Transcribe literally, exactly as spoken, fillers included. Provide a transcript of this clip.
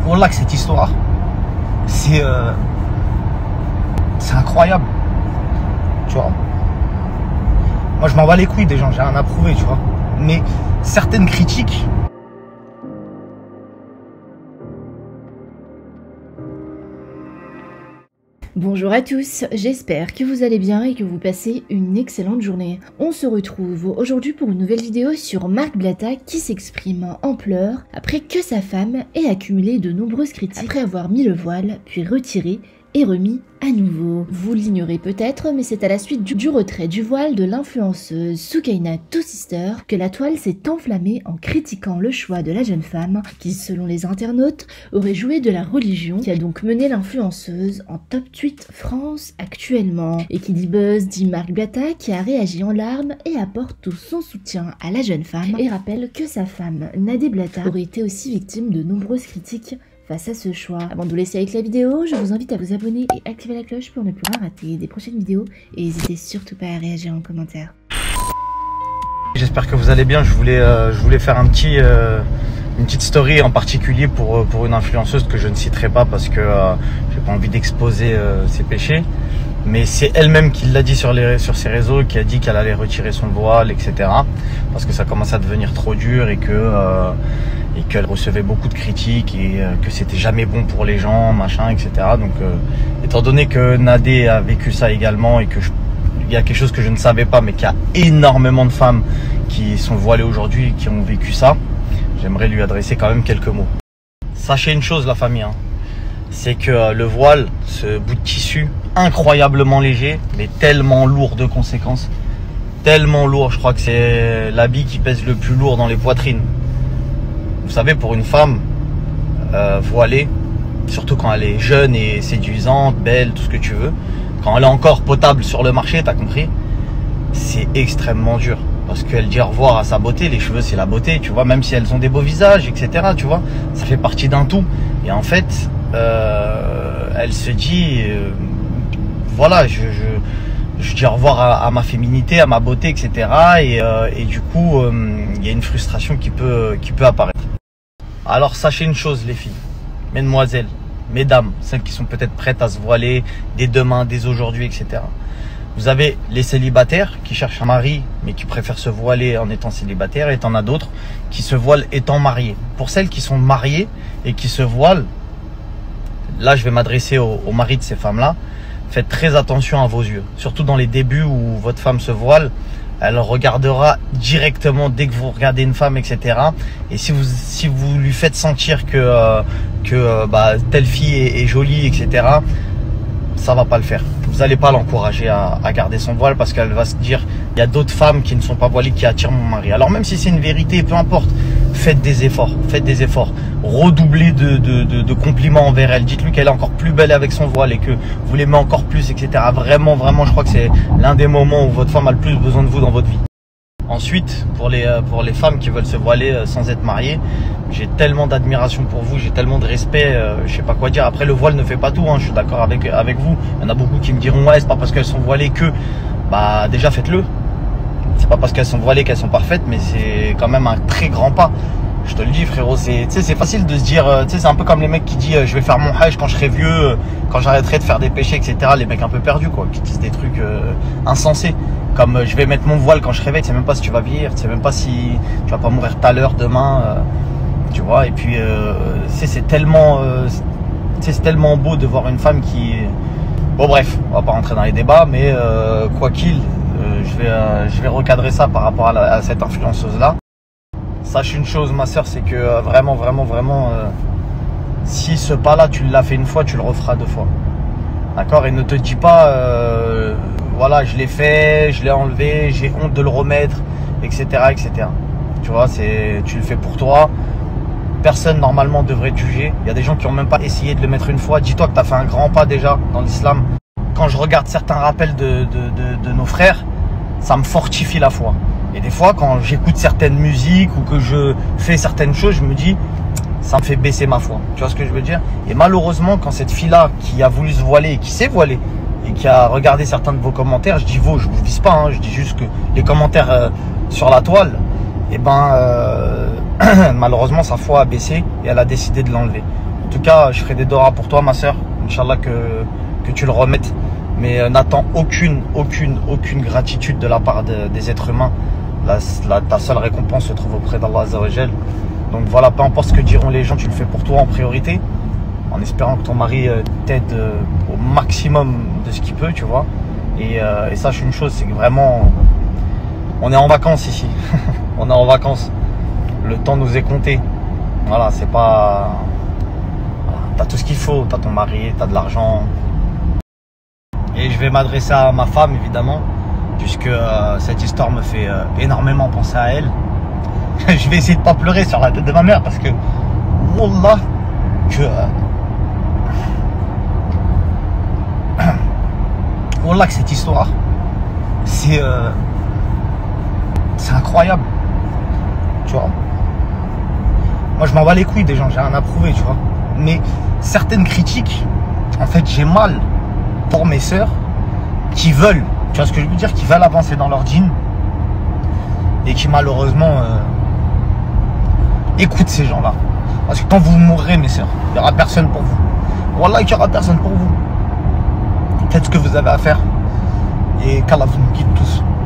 Wallah que cette histoire, c'est euh, c'est incroyable, tu vois. Moi je m'en bats les couilles des gens, j'ai rien à prouver, tu vois. Mais certaines critiques, bonjour à tous, j'espère que vous allez bien et que vous passez une excellente journée. On se retrouve aujourd'hui pour une nouvelle vidéo sur Marc Blatta qui s'exprime en pleurs après que sa femme ait accumulé de nombreuses critiques après avoir mis le voile puis retiré et remis à nouveau. Vous l'ignorez peut-être, mais c'est à la suite du, du retrait du voile de l'influenceuse Soukaina Two Sister que la toile s'est enflammée en critiquant le choix de la jeune femme qui, selon les internautes, aurait joué de la religion, qui a donc mené l'influenceuse en top tweet France actuellement. Et qui dit buzz dit Marc Blatta qui a réagi en larmes et apporte tout son soutien à la jeune femme et rappelle que sa femme Nadé Blatta aurait été aussi victime de nombreuses critiques face à ce choix. Avant de vous laisser avec la vidéo, je vous invite à vous abonner et activer la cloche pour ne plus rien rater des prochaines vidéos et n'hésitez surtout pas à réagir en commentaire. J'espère que vous allez bien. Je voulais, euh, je voulais faire un petit, euh, une petite story en particulier pour, pour une influenceuse que je ne citerai pas parce que euh, j'ai pas envie d'exposer euh, ses péchés. Mais c'est elle-même qui l'a dit sur, les, sur ses réseaux, qui a dit qu'elle allait retirer son voile, et cetera. Parce que ça commençait à devenir trop dur et que euh, et qu'elle recevait beaucoup de critiques et euh, que c'était jamais bon pour les gens, machin, et cetera. Donc, euh, étant donné que Nadé a vécu ça également et que je, il y a quelque chose que je ne savais pas, mais qu'il y a énormément de femmes qui sont voilées aujourd'hui et qui ont vécu ça, j'aimerais lui adresser quand même quelques mots. Sachez une chose, la famille, hein, c'est que euh, le voile, ce bout de tissu incroyablement léger, mais tellement lourd de conséquences, tellement lourd, je crois que c'est l'habit qui pèse le plus lourd dans les poitrines. Vous savez, pour une femme euh, voilée, surtout quand elle est jeune et séduisante, belle, tout ce que tu veux, quand elle est encore potable sur le marché, t'as compris, c'est extrêmement dur. Parce qu'elle dit au revoir à sa beauté, les cheveux c'est la beauté, tu vois, même si elles ont des beaux visages, et cetera. Tu vois, ça fait partie d'un tout. Et en fait, euh, elle se dit, euh, voilà, je, je, je dis au revoir à, à ma féminité, à ma beauté, et cetera. Et, euh, et du coup, euh, il y a une frustration qui peut, qui peut apparaître. Alors sachez une chose les filles, mesdemoiselles, mesdames, celles qui sont peut-être prêtes à se voiler dès demain, dès aujourd'hui, et cetera. Vous avez les célibataires qui cherchent un mari mais qui préfèrent se voiler en étant célibataires, et t'en as d'autres qui se voilent étant mariés. Pour celles qui sont mariées et qui se voilent, là je vais m'adresser aux, aux maris de ces femmes-là, faites très attention à vos yeux, surtout dans les débuts où votre femme se voile. Elle regardera directement dès que vous regardez une femme, et cetera. Et si vous, si vous lui faites sentir que, euh, que euh, bah, telle fille est, est jolie, et cetera, ça va pas le faire. Vous n'allez pas l'encourager à, à garder son voile parce qu'elle va se dire il y a d'autres femmes qui ne sont pas voilées qui attirent mon mari. Alors même si c'est une vérité, peu importe, faites des efforts, faites des efforts. Redoublez de, de, de, de compliments envers elle. Dites-lui qu'elle est encore plus belle avec son voile et que vous l'aimez encore plus, et cetera. Vraiment, vraiment, je crois que c'est l'un des moments où votre femme a le plus besoin de vous dans votre vie. Ensuite, pour les, pour les femmes qui veulent se voiler sans être mariées, j'ai tellement d'admiration pour vous, j'ai tellement de respect, euh, je sais pas quoi dire. Après, le voile ne fait pas tout, hein, je suis d'accord avec, avec vous. Il y en a beaucoup qui me diront, ouais, c'est pas parce qu'elles sont voilées que... Bah, déjà, faites-le. C'est pas parce qu'elles sont voilées qu'elles sont parfaites, mais c'est quand même un très grand pas. Je te le dis, frérot, c'est facile de se dire, tu sais, c'est un peu comme les mecs qui disent, euh, je vais faire mon hajj quand je serai vieux, euh, quand j'arrêterai de faire des péchés, et cetera. Les mecs un peu perdus, quoi, qui disent des trucs euh, insensés. Comme euh, je vais mettre mon voile quand je réveille, tu sais même pas si tu vas vieillir, tu sais même pas si tu vas pas mourir tout à l'heure, demain, euh, tu vois. Et puis, euh, c'est tellement, euh, c'est tellement beau de voir une femme qui... Bon bref, on va pas rentrer dans les débats, mais euh, quoi qu'il, euh, je vais, euh, je vais recadrer ça par rapport à, la, à cette influenceuse-là. Sache une chose, ma soeur, c'est que euh, vraiment, vraiment, vraiment, euh, si ce pas-là, tu l'as fait une fois, tu le referas deux fois. D'accord? Et ne te dis pas, euh, voilà, je l'ai fait, je l'ai enlevé, j'ai honte de le remettre, et cetera, et cetera. Tu vois, c'est, tu le fais pour toi. Personne, normalement, devrait te juger. Il y a des gens qui n'ont même pas essayé de le mettre une fois. Dis-toi que tu as fait un grand pas déjà dans l'islam. Quand je regarde certains rappels de, de, de, de nos frères, ça me fortifie la foi. Et des fois, quand j'écoute certaines musiques ou que je fais certaines choses, je me dis, ça me fait baisser ma foi. Tu vois ce que je veux dire? Et malheureusement, quand cette fille-là, qui a voulu se voiler et qui s'est voilée, et qui a regardé certains de vos commentaires, je dis vous, je vous vise pas, hein, je dis juste que les commentaires euh, sur la toile, et eh ben, euh, malheureusement, sa foi a baissé et elle a décidé de l'enlever. En tout cas, je ferai des doras pour toi, ma soeur. Inch'Allah que, que tu le remettes. Mais euh, n'attends aucune, aucune, aucune gratitude de la part de, des êtres humains. La, la, ta seule récompense se trouve auprès d'Allah Azza wa Jal. Donc voilà, peu importe ce que diront les gens, tu le fais pour toi en priorité. En espérant que ton mari euh, t'aide euh, au maximum de ce qu'il peut, tu vois. Et, euh, et sache une chose, c'est que vraiment, on est en vacances ici. On est en vacances. Le temps nous est compté. Voilà, c'est pas... Voilà, t'as tout ce qu'il faut. T'as ton mari, t'as de l'argent. Et je vais m'adresser à ma femme, évidemment, puisque euh, cette histoire me fait euh, énormément penser à elle. Je vais essayer de pas pleurer sur la tête de ma mère, parce que... Wallah, que... Euh, Wallah, que cette histoire, c'est... Euh, c'est incroyable. Tu vois, moi je m'en bats les couilles des gens, j'ai rien à prouver, tu vois. Mais certaines critiques, en fait, j'ai mal pour mes sœurs qui veulent, tu vois ce que je veux dire, qui veulent avancer dans leur djinn et qui malheureusement euh, écoutent ces gens-là. Parce que quand vous mourrez, mes sœurs, il n'y aura personne pour vous. Wallah, il n'y aura personne pour vous. Faites ce que vous avez à faire et qu'Allah vous nous guide tous.